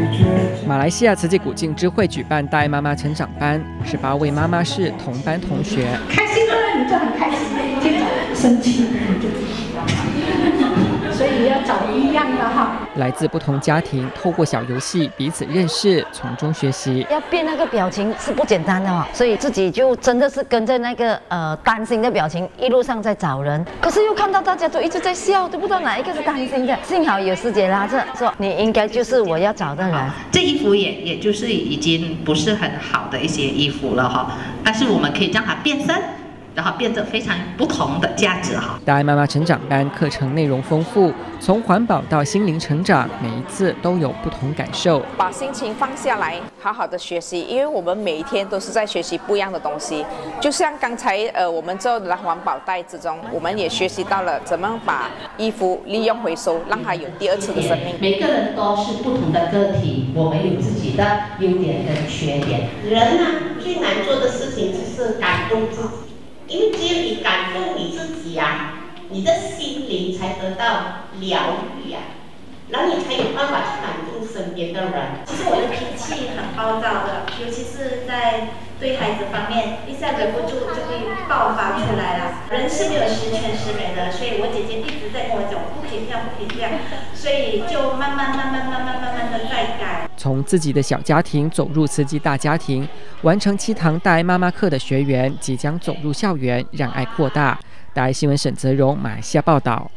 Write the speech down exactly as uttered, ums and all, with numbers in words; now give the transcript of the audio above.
马来西亚慈济古静之会举办大爱妈妈成长班，十八位妈妈是同班同学。 开心了，你就很开心；接着生气，你就所以要找一样的哈。 来自不同家庭，透过小游戏彼此认识，从中学习。 要变那个表情是不简单的哦，所以自己就真的是跟着那个呃担心的表情，一路上在找人。可是又看到大家都一直在笑，都不知道哪一个是担心的。幸好有师姐拉着说，你应该就是我要找的人。 这衣服也也就是已经不是很好的一些衣服了哈，但是我们可以让它变身。然后变得非常不同的价值哈。 大爱妈妈成长班课程内容丰富，从环保到心灵成长，每一次都有不同感受。 把心情放下来，好好的学习，因为我们每一天都是在学习不一样的东西。就像刚才呃我们做的环保袋之中，我们也学习到了怎么把衣服利用回收，让它有第二次的生命。 每个人都是不同的个体，我们有自己的优点跟缺点。 人呢、啊，最难做的事情就是感动自己。因为只有你感动你自己呀、啊，你的心灵才得到疗愈呀，然后你才有办法去感动身边的人。 其实我的脾气很暴躁的，尤其是在对孩子方面，一下忍不住就会爆发出来了。人是没有十全十美的，所以我姐姐一直在跟我讲，不可以这样，不可以这样，所以就慢慢慢慢慢慢慢慢的在改。 从自己的小家庭走入慈济大家庭，完成七堂大爱妈妈课的学员即将走入校园，让爱扩大。大爱新闻沈泽荣马来西亚报道。